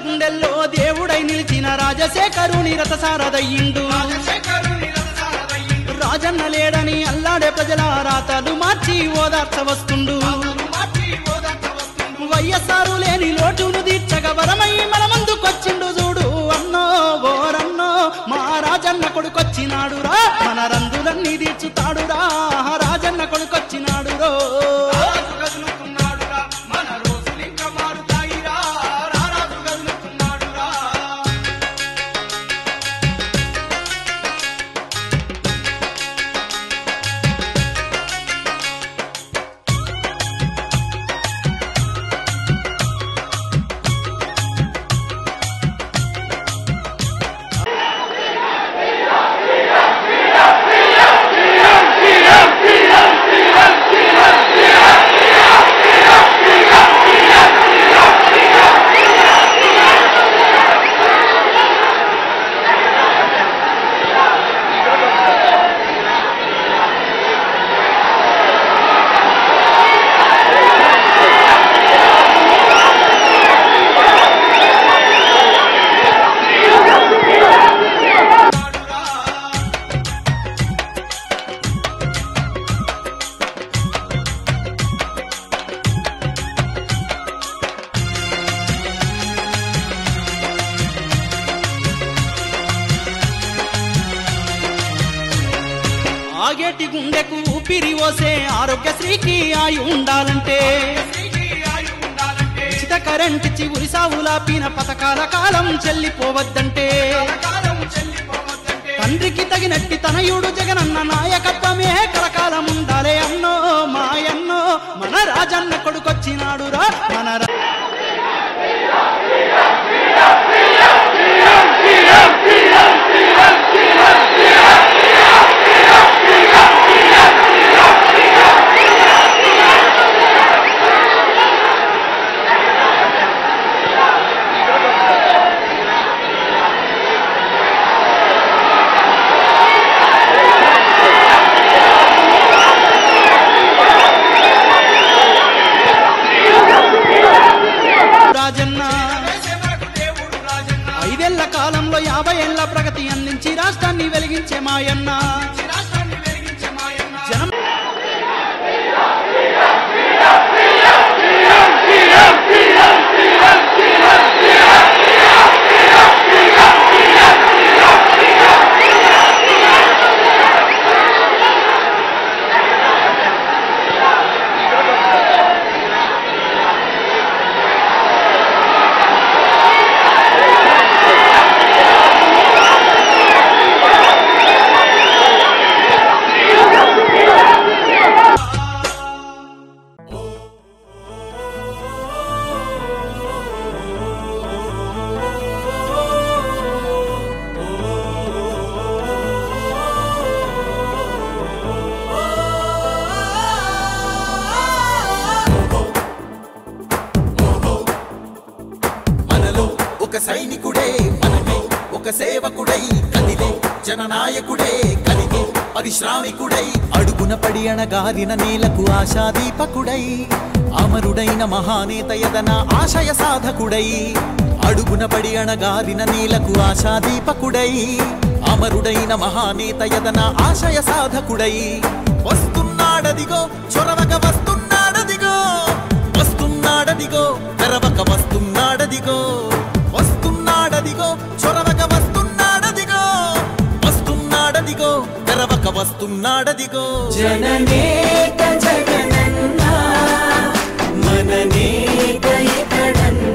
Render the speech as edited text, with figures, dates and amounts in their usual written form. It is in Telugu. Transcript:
గుండెల్లో దేవుడై నిలిచిన రాజశేఖరుని రథసారథయ్యిండు రాజన్న లేడని అల్లాడే ప్రజల రాతలు మార్చి ఓదార్చ వస్తుండు వైఎస్ఆర్ లేని లోటును తీర్చగా వరమై మన ముందుకొచ్చిండు చూడు అన్నో ఓరన్నో మా రాజన్న కొడుకొచ్చినాడు రా మన రందులన్నీ తీర్చుతాడు రా రాజన్న కొడుకొచ్చినాడు రో ఆగేటి గుండెకు ఊపిరి పోసే ఆరోగ్యశ్రీకి ఆయు ఉండాలంటే ఉచిత కరెంట్ ఇచ్చి ఉరి సావులాపిన పథకాల కాలం చెల్లిపోవద్దంటే తండ్రికి తగినట్టి తనయుడు జగనన్న నాయకత్వమే కలకాలం ఉండాలే అన్నో మాయన్నో మన రాజన్న కొడుకొచ్చినాడు రా మన ఐదేళ్ల కాలంలో 50 ఏళ్ల ప్రగతి అందించి రాష్ట్రాన్ని వెలిగించే మాయన్న ఒక సైనికుడే మనమే ఒక సేవకుడై కదిలే జననాయకుడే కలిగే పరిశ్రామికుడై అడుగున పడి అణగారిన నేలకు ఆశాదీపకుడై అమరుడైన మహానేత యదన ఆశయ సాధకుడై అడుగున పడి అణగారిన నేలకు ఆశాదీపకుడై అమరుడైన మహానేత యదన ఆశయ సాధకుడై వస్తున్నాడదిగో చొరవక వస్తున్నాడదిగో వస్తున్నాడదిగో తెరవక వస్తున్నాడదిగో వస్తున్నాడదిగో చొరవక వస్తున్నాడదిగో వస్తున్నాడదిగో తెరవక వస్తున్నాడదిగో జననేత జగనన్న మననేత ఇతడన్న